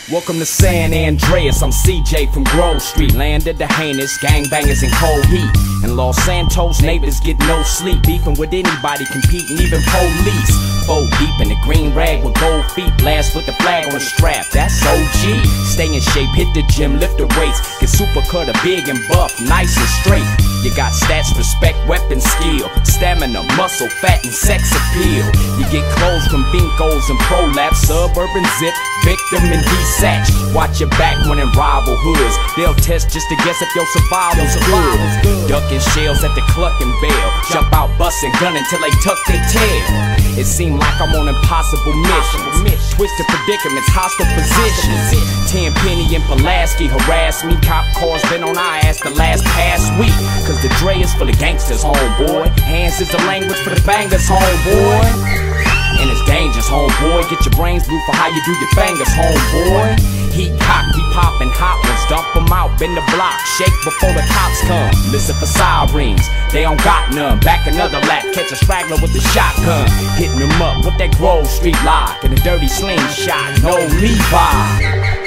Welcome to San Andreas, I'm CJ from Grove Street. Land of the heinous, gangbangers in cold heat. In Los Santos, neighbors get no sleep. Beefing with anybody, competing, even police. Fold deep in the green rag with gold feet. Blast with the flag on the strap, that's OG. Stay in shape, hit the gym, lift the weights. Get super cutter, big and buff, nice and straight. You got stats, respect, weapon, skill, stamina, muscle, fat, and sex appeal. You get clothes from Binkos and Prolapse, Suburban Zip, Victim and D-Satch. Watch your back when in rival hoods. They'll test just to guess if your survival's good. Ducking shells at the Cluckin' Bell. Jump out bustin' gun until they tuck their tail. It seemed like I'm on impossible missions. Twisted predicaments, hostile positions. Tenpenny and Pulaski harass me. Cop cars been on our ass the past week. Cause the Dre is for the gangsters, homeboy. Hands is the language for the bangers, homeboy. And it's dangerous, homeboy. Get your brains blue for how you do your fingers, homeboy. Heat cock, we poppin' hot ones. Dump them out, bend the block. Shake before the cops come. Listen for sirens, they don't got none. Back another lap, catch a straggler with the shotgun. Hitting them up with that Grove Street lock and a dirty slingshot. No Levi.